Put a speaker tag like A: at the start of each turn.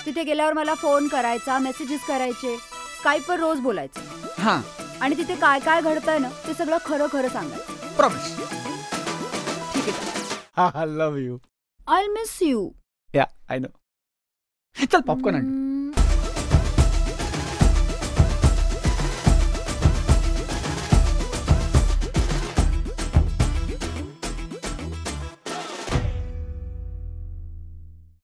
A: तिथे गेल्यावर मला फोन करायचा, मेसेजेस करायचे, स्काईपवर रोज बोलायचं.
B: हां.
A: आणि तिथे काय काय घडतंय ना ते सगळं खरं खरं सांगायचं.
B: प्रॉमिस.
A: ठीक आहे.
B: I love you.
A: I miss you.
B: या आय नो. चल पॉपकॉर्न आण.